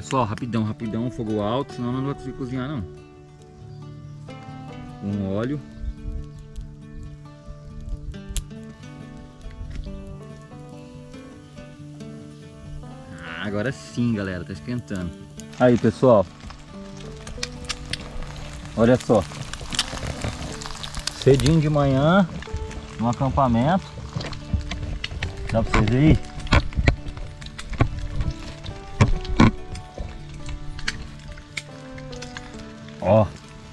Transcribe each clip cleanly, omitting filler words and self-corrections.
Pessoal, rapidão, fogo alto, senão não vai conseguir cozinhar não. Um óleo. Agora sim, galera, tá esquentando. Aí, pessoal. Olha só. Cedinho de manhã, no acampamento. Dá pra vocês verem? Ó.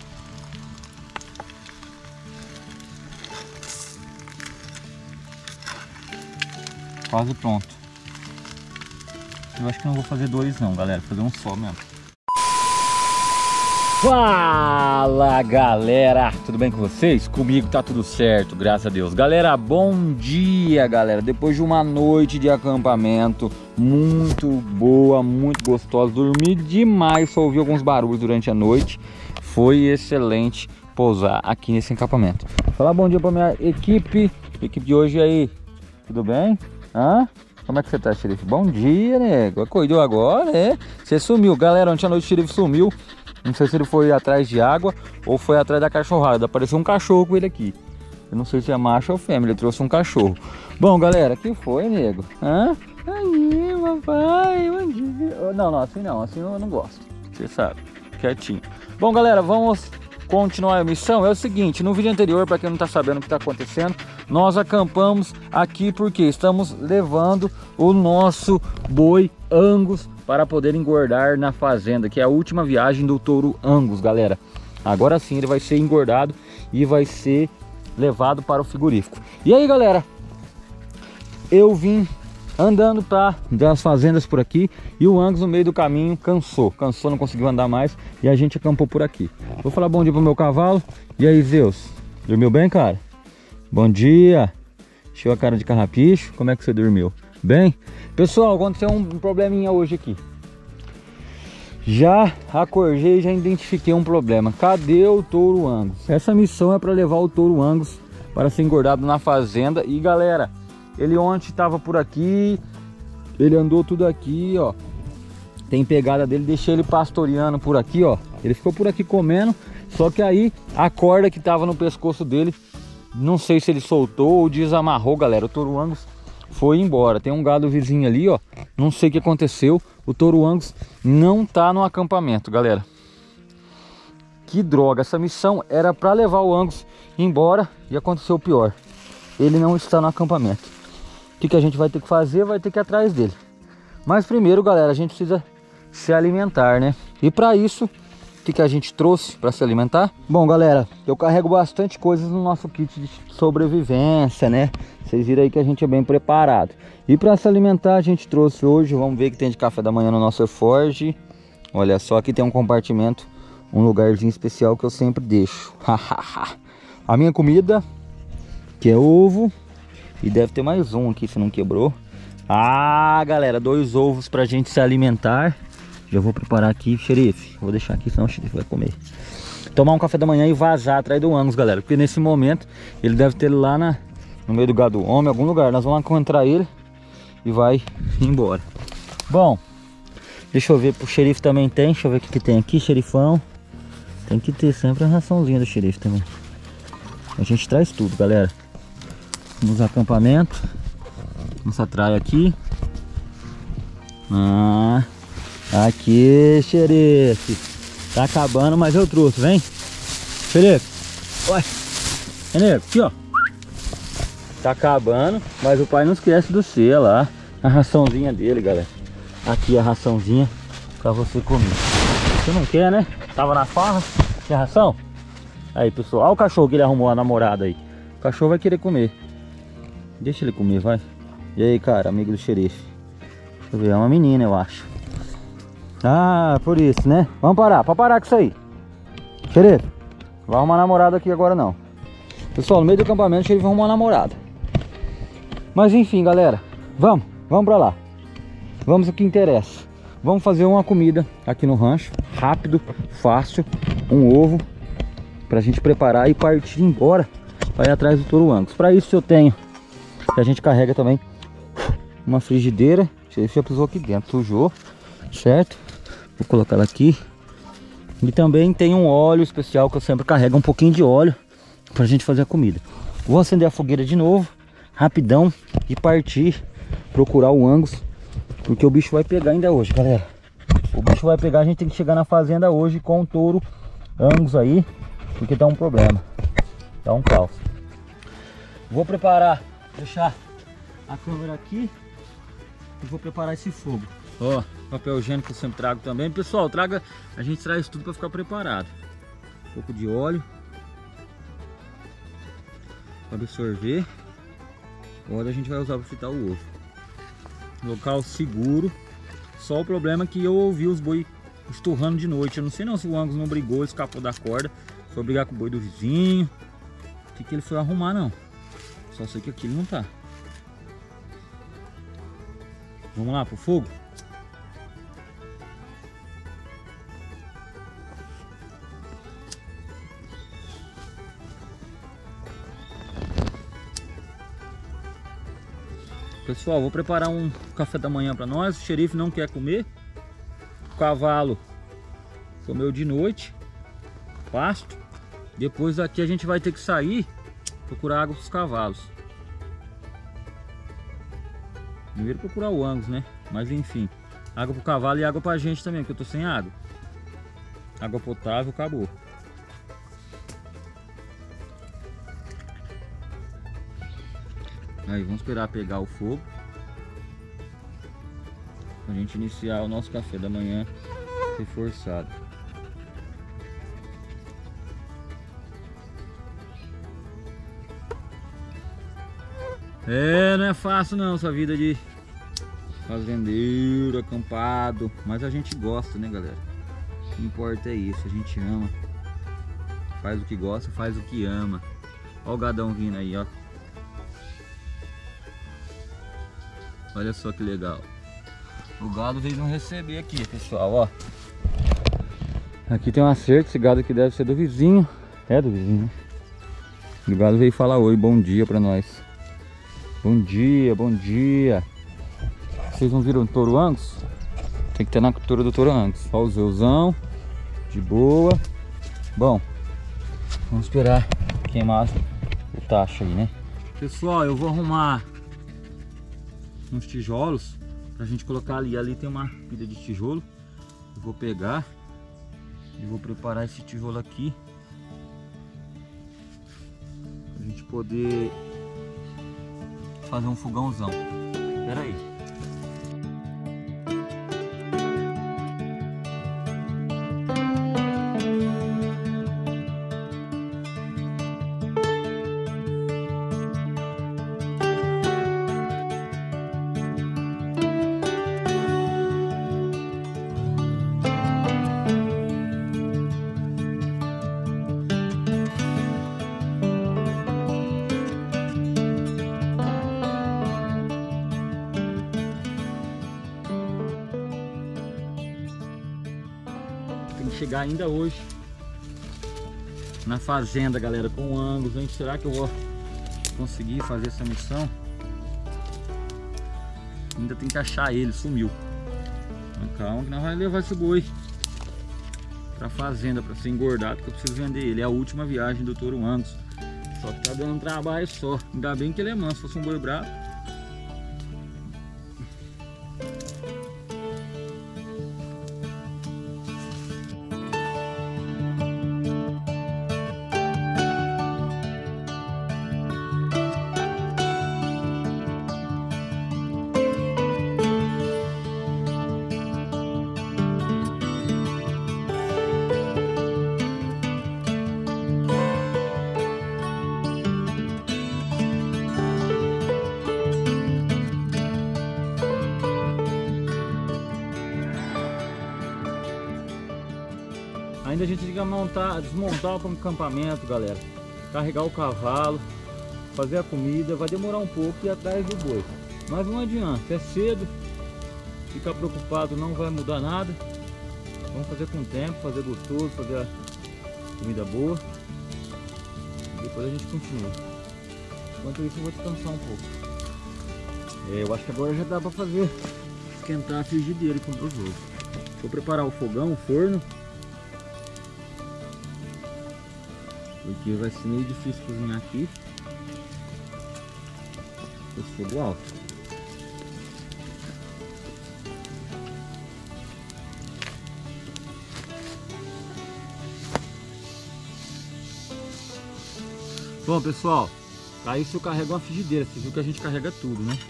Quase pronto. Eu acho que não vou fazer dois não, galera. Vou fazer um só mesmo. Fala, galera! Tudo bem com vocês? Comigo tá tudo certo, graças a Deus. Galera, bom dia, galera. Depois de uma noite de acampamento muito boa, muito gostosa, dormi demais, só ouvi alguns barulhos durante a noite. Foi excelente pousar aqui nesse acampamento. Vou falar bom dia pra minha equipe de hoje aí. Tudo bem? Hã? Como é que você tá, xerife? Bom dia, nego. Acordou agora, é? Você sumiu. Galera, ontem à noite o xerife sumiu. Não sei se ele foi atrás de água ou foi atrás da cachorrada. Apareceu um cachorro com ele aqui. Eu não sei se é macho ou fêmea, ele trouxe um cachorro. Bom, galera, que foi, nego? Hã? Aí, papai, bom dia. Não, assim eu não gosto. Você sabe, quietinho. Bom, galera, vamos continuar a missão. É o seguinte, no vídeo anterior, para quem não tá sabendo o que tá acontecendo, nós acampamos aqui porque estamos levando o nosso boi Angus para poder engordar na fazenda, que é a última viagem do touro Angus, galera. Agora sim ele vai ser engordado e vai ser levado para o frigorífico. E aí, galera, eu vim andando das fazendas por aqui e o Angus no meio do caminho cansou, não conseguiu andar mais e a gente acampou por aqui. Vou falar bom dia pro meu cavalo. E aí, Zeus, dormiu bem, cara? Bom dia. Encheu a cara de carrapicho. Como é que você dormiu? Bem? Pessoal, aconteceu um probleminha hoje aqui. Já acordei, já identifiquei um problema. Cadê o touro Angus? Essa missão é para levar o touro Angus para ser engordado na fazenda. E galera, ele ontem estava por aqui, ele andou tudo aqui, ó. Tem pegada dele, deixei ele pastoreando por aqui, ó. Ele ficou por aqui comendo, só que aí a corda que estava no pescoço dele, não sei se ele soltou ou desamarrou, galera. O touro Angus foi embora. Tem um gado vizinho ali, ó. Não sei o que aconteceu. O touro Angus não tá no acampamento, galera. Que droga. Essa missão era para levar o Angus embora e aconteceu o pior. Ele não está no acampamento. O que a gente vai ter que fazer? Vai ter que ir atrás dele. Mas primeiro, galera, a gente precisa se alimentar, né? E para isso, o que a gente trouxe para se alimentar? Bom, galera, eu carrego bastante coisas no nosso kit de sobrevivência, né? Vocês viram aí que a gente é bem preparado. E para se alimentar a gente trouxe hoje, vamos ver o que tem de café da manhã no nosso Forge. Olha só, aqui tem um compartimento, um lugarzinho especial que eu sempre deixo. A minha comida, que é ovo, e deve ter mais um aqui se não quebrou. Ah, galera, 2 ovos pra gente se alimentar. Já vou preparar aqui, xerife. Vou deixar aqui, senão o xerife vai comer. Tomar um café da manhã e vazar atrás do Angus, galera. Porque nesse momento ele deve ter lá no meio do gado homem, algum lugar. Nós vamos encontrar ele e vai embora. Bom, deixa eu ver, pro xerife também tem. Deixa eu ver o que tem aqui, xerifão. Tem que ter sempre a raçãozinha do xerife também. A gente traz tudo, galera. Nos acampamentos. Nossa traia aqui. Aqui, xerife. Tá acabando, mas eu trouxe, vem. Xerife. Ué. Nego, aqui, ó. Tá acabando, mas o pai não esquece do C lá. A raçãozinha dele, galera. Aqui a raçãozinha pra você comer. Você não quer, né? Tava na farra. Quer ração? Aí, pessoal. Olha o cachorro que ele arrumou, a namorada aí. O cachorro vai querer comer. Deixa ele comer, vai. E aí, cara, amigo do xerife. Deixa eu ver, é uma menina, eu acho. Ah, por isso, né? Vamos parar, pra parar com isso aí. Xerife, não vai arrumar namorada aqui agora não. Pessoal, no meio do acampamento o xerife vai arrumar uma namorada. Mas enfim, galera, vamos pra lá. Vamos ao que interessa. Vamos fazer uma comida aqui no rancho. Rápido, fácil. Um ovo pra gente preparar e partir embora para ir atrás do touro Angus. Para isso eu tenho, que a gente carrega também, uma frigideira. O xerife já pisou aqui dentro, sujou, certo? Vou colocar ela aqui. E também tem um óleo especial que eu sempre carrego, um pouquinho de óleo pra gente fazer a comida. Vou acender a fogueira de novo, rapidão, e partir procurar o Angus, porque o bicho vai pegar ainda hoje, galera. O bicho vai pegar, a gente tem que chegar na fazenda hoje com o touro Angus aí, porque tá um problema, tá um caos. Vou preparar, deixar a câmera aqui e vou preparar esse fogo. Ó, papel higiênico que eu sempre trago também. Pessoal, a gente traz tudo para ficar preparado. Um pouco de óleo para absorver. O óleo a gente vai usar para fritar o ovo. Local seguro. Só o problema é que eu ouvi os boi esturrando de noite. Eu não sei não se o Angus não brigou, escapou da corda, foi brigar com o boi do vizinho. O que ele foi arrumar não. Só sei que aqui ele não tá. Vamos lá pro fogo? Pessoal, vou preparar um café da manhã para nós. O xerife não quer comer. O cavalo comeu de noite. Pasto. Depois daqui a gente vai ter que sair procurar água para os cavalos. Primeiro procurar o Angus, né? Mas enfim, água para o cavalo e água para a gente também, porque eu tô sem água. Água potável, acabou. Aí vamos esperar pegar o fogo pra gente iniciar o nosso café da manhã reforçado. Não é fácil não essa vida de fazendeiro, acampado, mas a gente gosta, né, galera? O que importa é isso, a gente ama. Faz o que gosta, faz o que ama. Ó o gadão vindo aí, ó. Olha só que legal. O gado veio não receber aqui, pessoal, ó. Aqui tem uma cerca, esse gado aqui deve ser do vizinho. É do vizinho, né? O gado veio falar oi, bom dia pra nós. Bom dia, bom dia. Vocês não viram o touro Angus? Tem que ter na cultura do touro Angus. Ó o zeuzão, de boa. Bom, vamos esperar queimar o tacho aí, né? Pessoal, eu vou arrumar uns tijolos pra gente colocar ali. Ali tem uma pilha de tijolo. Eu vou pegar e vou preparar esse tijolo aqui pra gente poder fazer um fogãozão. Espera aí. Tem que chegar ainda hoje na fazenda, galera, com o Angus. Hein? Será que eu vou conseguir fazer essa missão? Ainda tem que achar ele, sumiu. Mas calma que nós vamos levar esse boi pra fazenda pra ser engordado, porque eu preciso vender ele. É a última viagem do touro Angus. Só que tá dando trabalho só. Ainda bem que ele é manso, se fosse um boi bravo. Ainda a gente tem que desmontar o acampamento, galera. Carregar o cavalo, fazer a comida, vai demorar um pouco e ir atrás do boi. Mas não adianta, é cedo, ficar preocupado não vai mudar nada. Vamos fazer com o tempo, fazer gostoso, fazer a comida boa. E depois a gente continua. Enquanto isso eu vou descansar um pouco. Eu acho que agora já dá pra fazer, esquentar a frigideira e comprar os ovos. Vou preparar o fogão, o forno. Porque vai ser meio difícil cozinhar aqui com esse fogo alto. Bom, pessoal, aí se eu carrego uma frigideira, você viu que a gente carrega tudo, né?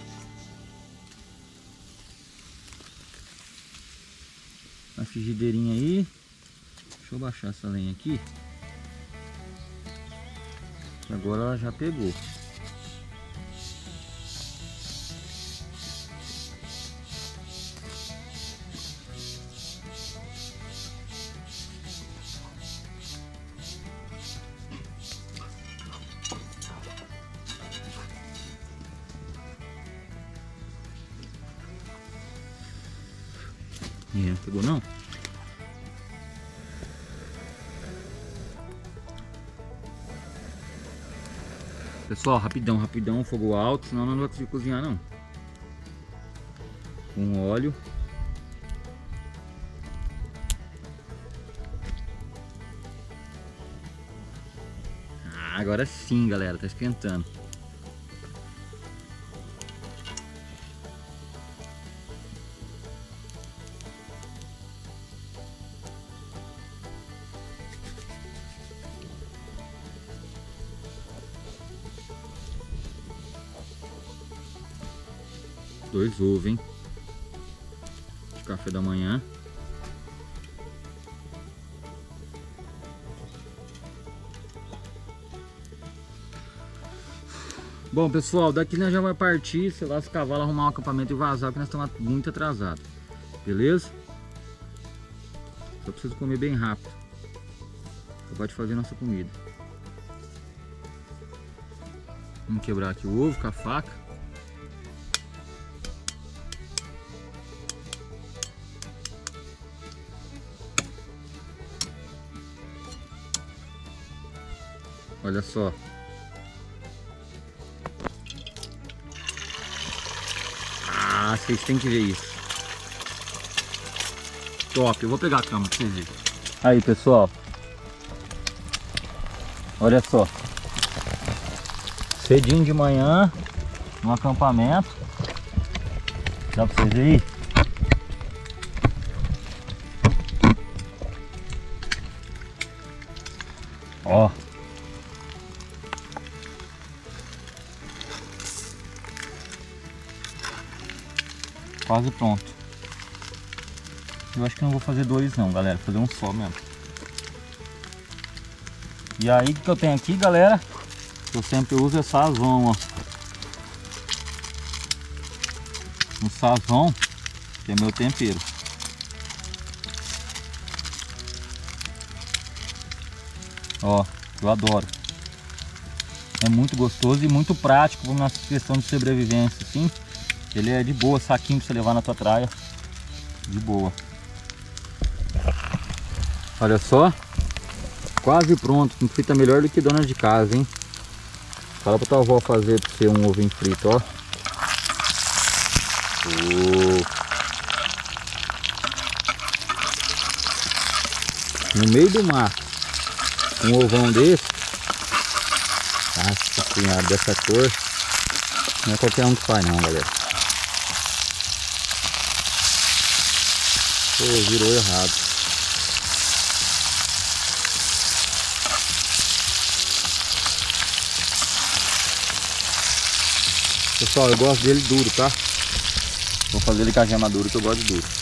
A frigideirinha aí. Deixa eu baixar essa lenha aqui. Agora ela já pegou. Pegou não? Pessoal, rapidão, fogo alto, senão não vai conseguir cozinhar não. Com óleo. Agora sim, galera, tá esquentando. Dois ovos, hein? De café da manhã. Bom, pessoal, daqui nós já vai partir, sei lá, os cavalos arrumar um acampamento e vazar, porque nós estamos muito atrasados. Beleza? Só preciso comer bem rápido. Só pode fazer nossa comida. Vamos quebrar aqui o ovo com a faca. Olha só. Ah, vocês têm que ver isso. Top, eu vou pegar a câmera pra vocês verem. Aí, pessoal. Olha só. Cedinho de manhã, no acampamento. Dá pra vocês verem? Ó. Quase pronto. Eu acho que não vou fazer dois não, galera. Vou fazer um só mesmo. E aí o que eu tenho aqui, galera? Eu sempre uso é sazon, ó. Um sazon, que é meu tempero. Ó, eu adoro. É muito gostoso e muito prático na questão de sobrevivência, assim. Ele é de boa, saquinho pra você levar na tua praia. De boa. Olha só. Quase pronto. Não fica melhor do que dona de casa, hein? Fala pra tua avó fazer pra você um ovinho frito, ó. No meio do mar. Um ovão desse. Nossa senhora, dessa cor. Não é qualquer um que faz não, galera. Pô, virou errado. Pessoal, eu gosto dele duro, tá? Vou fazer ele com a gema dura, que eu gosto de duro.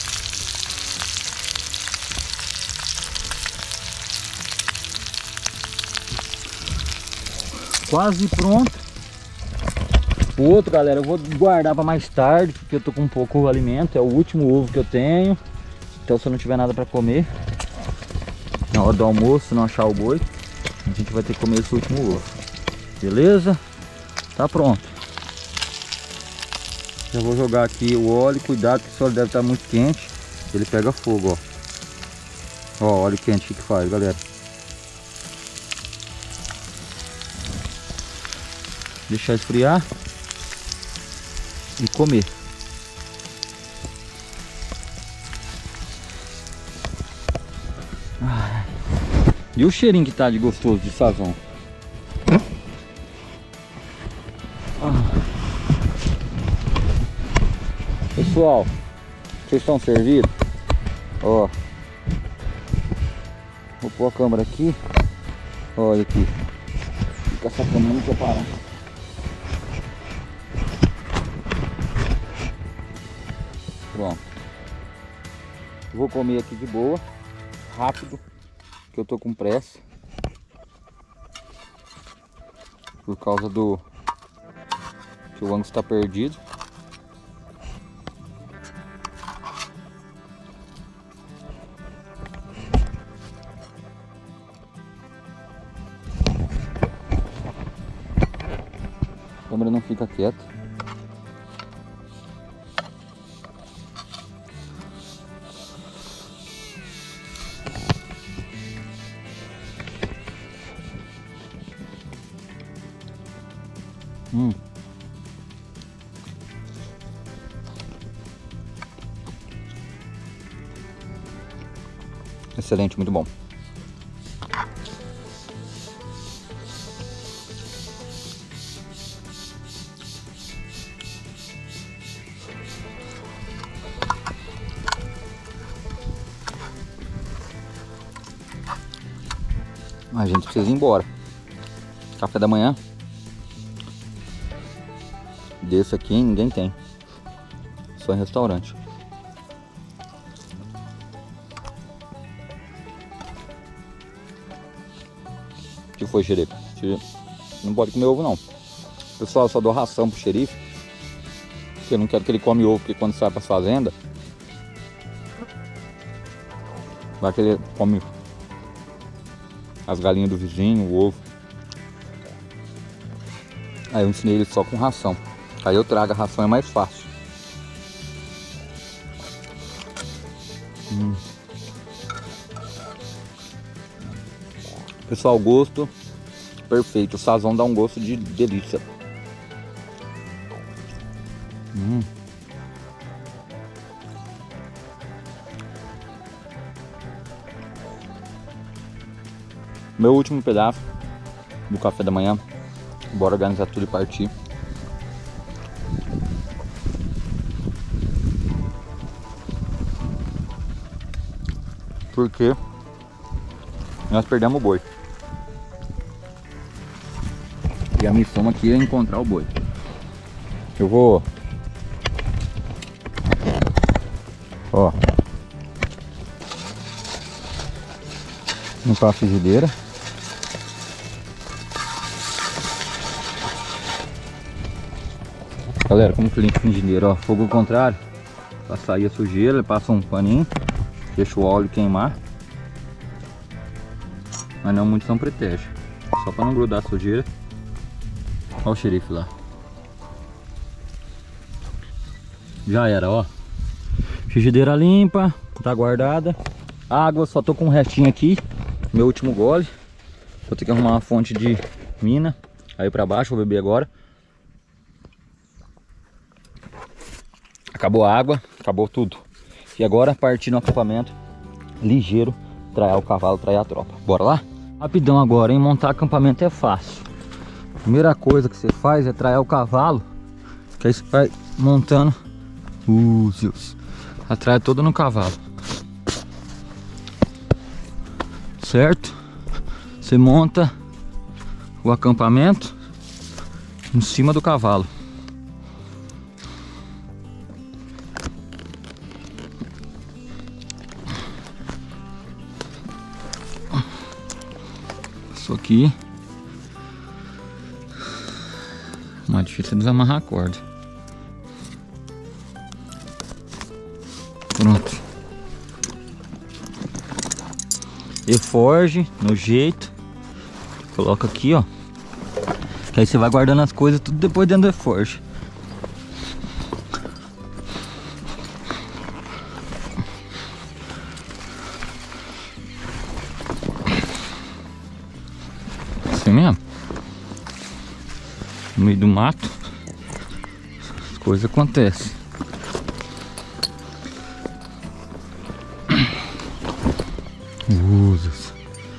Quase pronto. O outro, galera, eu vou guardar para mais tarde, porque eu tô com pouco alimento. É o último ovo que eu tenho. Então se eu não tiver nada para comer na hora do almoço, não achar o boi, a gente vai ter que comer esse último ovo. Beleza? Tá pronto. Já vou jogar aqui o óleo. Cuidado que o óleo deve estar muito quente. Ele pega fogo, ó. Ó, óleo quente, o que faz, galera? Deixar esfriar e comer. E o cheirinho que tá de gostoso de sazon. Pessoal, vocês estão servidos? Ó, vou pôr a câmera aqui. Olha aqui. Fica essa câmera, não quer parar. Pronto. Vou comer aqui de boa, rápido, que eu tô com pressa. Por causa do que o ângulo está perdido. A câmera não fica quieta. Excelente, muito bom. A gente precisa ir embora. Café da manhã desse aqui ninguém tem, só em restaurante. O que foi, xerife? Não pode comer ovo não. Pessoal, eu só dou ração pro xerife, porque eu não quero que ele come ovo, porque quando sai pra fazenda vai que ele come as galinhas do vizinho, o ovo. Aí eu ensinei ele só com ração. Aí eu trago a ração, é mais fácil. Pessoal, gosto perfeito. O sazon dá um gosto de delícia. Meu último pedaço do café da manhã. Bora organizar tudo e partir. Porque nós perdemos o boi. E a missão aqui é encontrar o boi. Eu vou... Ó. Limpar a frigideira. Galera, como que limpa a frigideira? Ó, fogo ao contrário. Pra sair a sujeira, passa um paninho. Deixa o óleo queimar. Mas não muito, não protege. Só para não grudar a sujeira. Olha o xerife lá. Já era, ó. Frigideira limpa, tá guardada. Água, só tô com um restinho aqui. Meu último gole. Vou ter que arrumar uma fonte de mina. Aí pra baixo, vou beber agora. Acabou a água, acabou tudo. E agora partir no acampamento ligeiro, traiar o cavalo, traiar a tropa. Bora lá? Rapidão agora, hein? Montar acampamento é fácil. Primeira coisa que você faz é traiar o cavalo, que aí você vai montando a traia toda no cavalo. Certo? Você monta o acampamento em cima do cavalo. Isso aqui. Mais difícil é desamarrar a corda. Pronto. E forge no jeito. Coloca aqui, ó. Que aí você vai guardando as coisas tudo depois dentro do forge. Assim mesmo. No meio do mato, as coisas acontecem. Usas.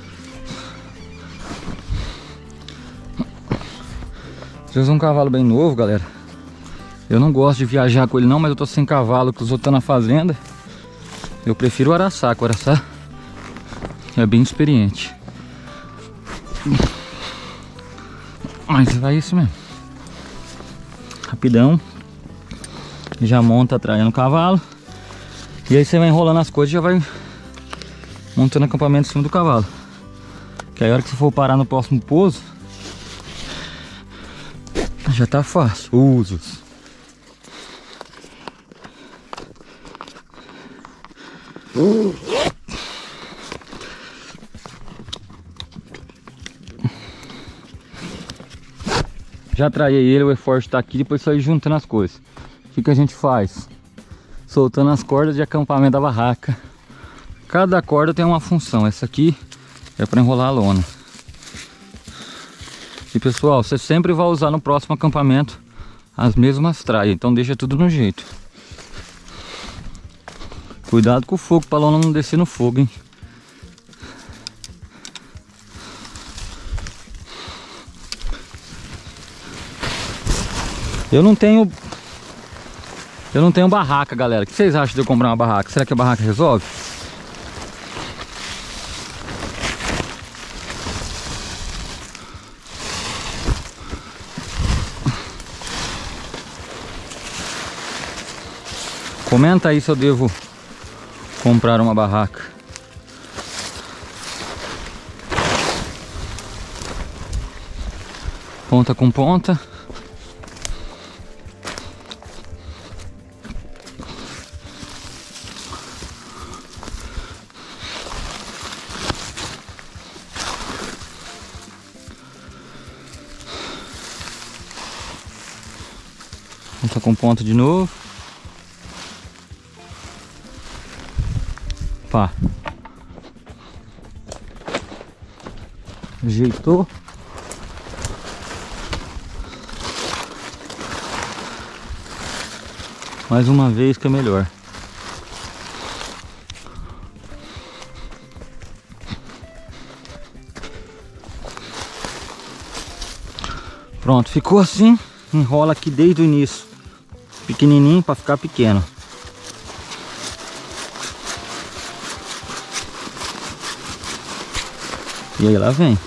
Vocês usam um cavalo bem novo, galera. Eu não gosto de viajar com ele não, mas eu tô sem cavalo, que os outros estão na fazenda. Eu prefiro o Araçá, que o Araçá é bem experiente. Mas vai isso mesmo. Rapidão. Já monta atrás no cavalo. E aí você vai enrolando as coisas e já vai montando acampamento em cima do cavalo. Que aí a hora que você for parar no próximo pouso, já tá fácil. Usos. Já traiei ele, o reforço tá aqui, depois só ir juntando as coisas. O que a gente faz? Soltando as cordas de acampamento da barraca. Cada corda tem uma função. Essa aqui é para enrolar a lona. E pessoal, você sempre vai usar no próximo acampamento as mesmas traias, então deixa tudo no jeito. Cuidado com o fogo, para a lona não descer no fogo, hein? Eu não tenho barraca, galera. O que vocês acham de eu comprar uma barraca? Será que a barraca resolve? Comenta aí se eu devo comprar uma barraca. Ponta com ponta. Ponta com ponta de novo. Pá. Ajeitou. Mais uma vez que é melhor. Pronto, ficou assim. Enrola aqui desde o início, pequenininho para ficar pequeno. E aí lá vem.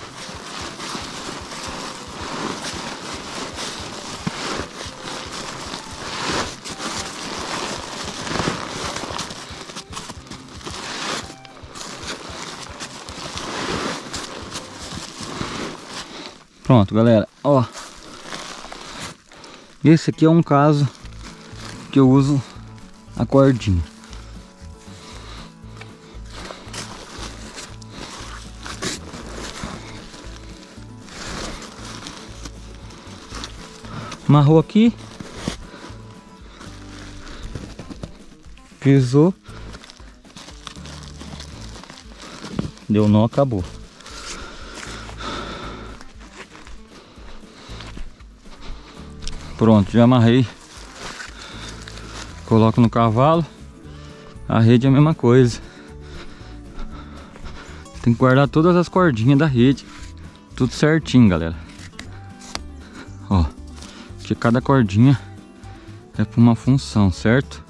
Pronto, galera, ó. Esse aqui é um caso que eu uso a cordinha. Amarrou aqui, pisou, deu nó, acabou. Pronto, já amarrei. Coloco no cavalo. A rede é a mesma coisa. Tem que guardar todas as cordinhas da rede, tudo certinho, galera. Ó, que cada cordinha é para uma função, certo?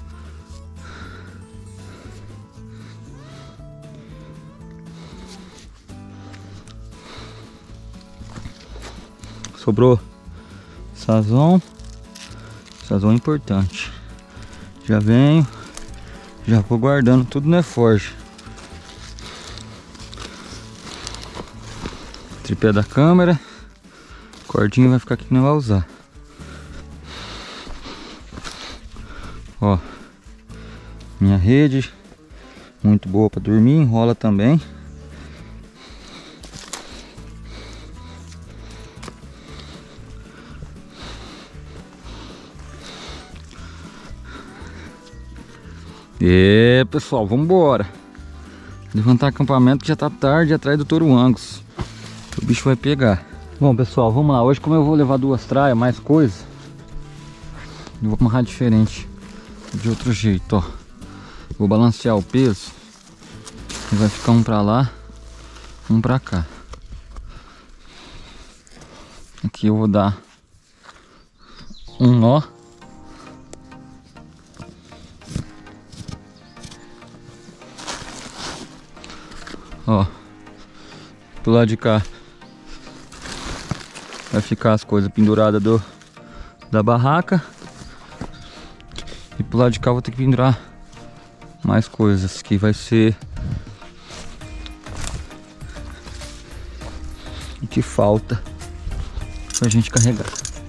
Sobrou sazão. Sazão é importante. Já venho, já vou guardando tudo na forja. Tripé da câmera. Cordinha vai ficar aqui que não vai usar. Ó, minha rede muito boa para dormir, enrola também. E pessoal, vamos embora. Levantar acampamento que já tá tarde atrás do touro Angus. O bicho vai pegar. Bom pessoal, vamos lá. Hoje, como eu vou levar 2 traias, mais coisa, eu vou amarrar diferente, de outro jeito, ó. Vou balancear o peso E vai ficar um pra lá, um pra cá. Aqui eu vou dar um nó. Ó, do lado de cá vai ficar as coisas penduradas da barraca. E pro lado de cá eu vou ter que pendurar mais coisas, que vai ser o que falta pra gente carregar.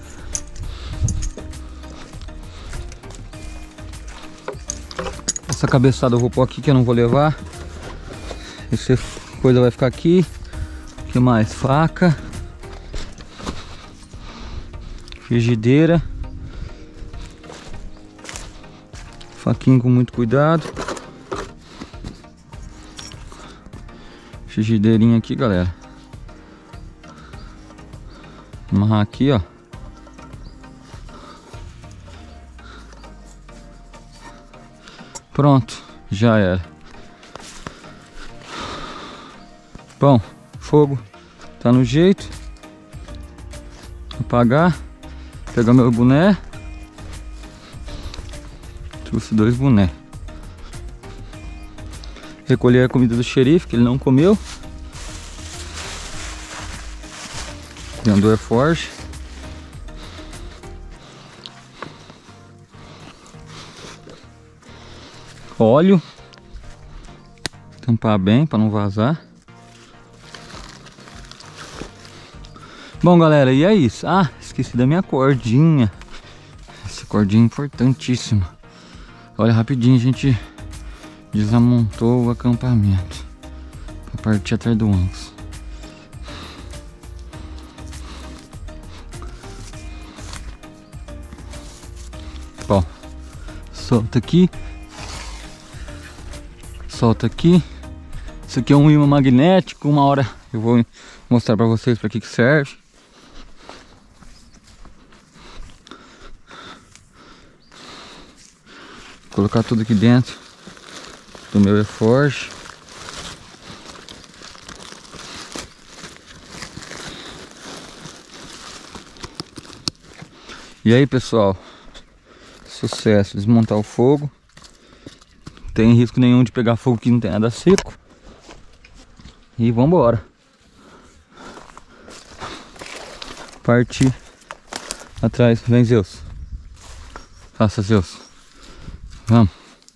Essa cabeçada eu vou pôr aqui, que eu não vou levar. Essa coisa vai ficar aqui. O que mais? Faca, frigideira, faquinha com muito cuidado. Frigideirinha aqui, galera. Amarrar aqui, ó. Pronto, já era. Bom, fogo tá no jeito. Apagar. Pegar meu boné. Trouxe 2 bonés. Recolher a comida do xerife, que ele não comeu. Dentro do Airforce. Óleo. Tampar bem para não vazar. Bom, galera, e é isso. Ah, esqueci da minha cordinha. Essa cordinha é importantíssima. Olha, rapidinho a gente desamontou o acampamento para partir atrás do Angus. Ó, solta aqui. Solta aqui. Isso aqui é um ímã magnético. Uma hora eu vou mostrar para vocês para que serve. Vou colocar tudo aqui dentro do meu Airforce. E aí, pessoal, sucesso. Desmontar o fogo. Não tem risco nenhum de pegar fogo que não tem nada seco. E vambora. Partir atrás. Vem, Zeus. Faça, Zeus. Vamos.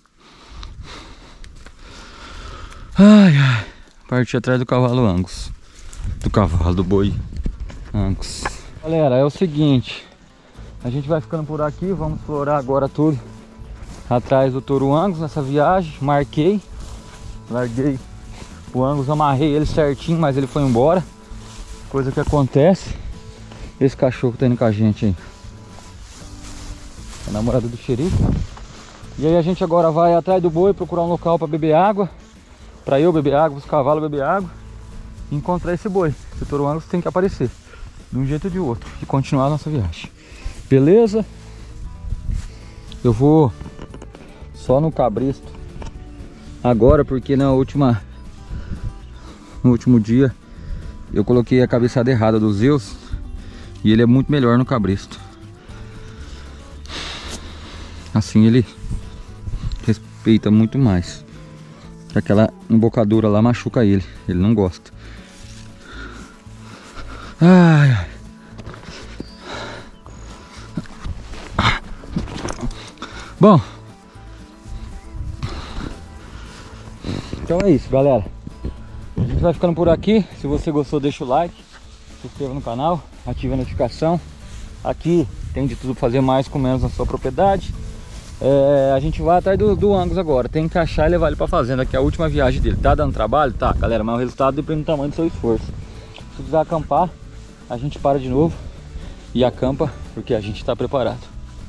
Ai, ai. Partir atrás do cavalo Angus. Do boi Angus. Galera, é o seguinte. A gente vai ficando por aqui. Vamos explorar agora tudo atrás do touro Angus nessa viagem. Marquei. Larguei o Angus, amarrei ele certinho, mas ele foi embora. Coisa que acontece. Esse cachorro tá indo com a gente aí. É a namorada do xerife. E aí a gente agora vai atrás do boi, procurar um local para beber água. Para eu beber água, os cavalos beber água. E encontrar esse boi. Esse touro Angus tem que aparecer de um jeito ou de outro. E continuar a nossa viagem. Beleza? Eu vou só no cabresto agora, porque no último dia eu coloquei a cabeçada errada do Zeus. E ele é muito melhor no cabresto. Assim ele respeita muito mais. Aquela embocadura lá machuca ele. Ele não gosta. Ai, ai. Bom, então é isso, galera. A gente vai ficando por aqui. Se você gostou, deixa o like, se inscreva no canal, ative a notificação. Aqui tem de tudo pra fazer mais com menos na sua propriedade. A gente vai atrás do Angus agora. Tem que achar e levar ele pra fazenda, que é a última viagem dele. Tá dando trabalho? Tá, galera, mas o resultado depende do tamanho do seu esforço. Se quiser acampar, a gente para de novo e acampa, porque a gente tá preparado.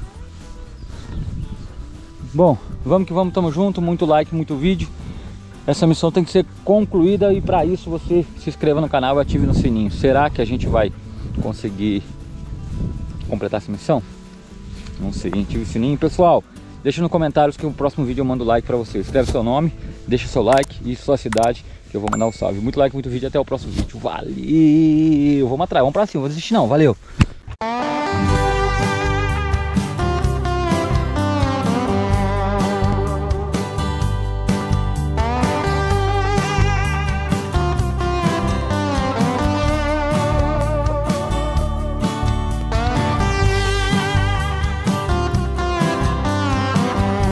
Bom, vamos que vamos, tamo junto. Muito like, muito vídeo. Essa missão tem que ser concluída e para isso você se inscreva no canal e ative no sininho. Será que a gente vai conseguir completar essa missão? Não sei, ative o sininho. Pessoal, deixa nos comentários que o próximo vídeo eu mando like para você. Escreve seu nome deixa seu like e sua cidade, que eu vou mandar um salve. Muito like, muito vídeo, até o próximo vídeo. Valeu! Vamos atrás, vamos pra cima, vou desistir não, valeu!